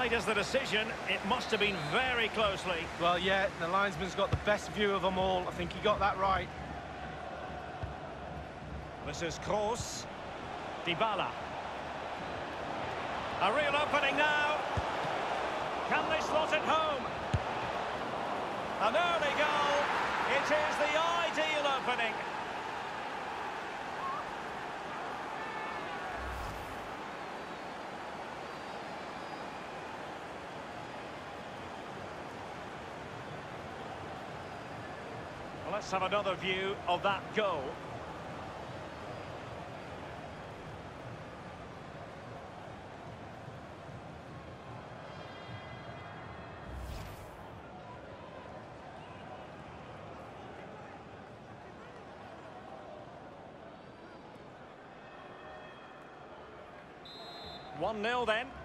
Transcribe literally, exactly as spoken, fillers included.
Offside is the decision. It must have been very closely. Well, yeah, the linesman's got the best view of them all. I think he got that right. This is Kroos. Dybala. A real opening now. Can they slot it home? An early goal. It is the ideal opening. Well, let's have another view of that goal. one nil then.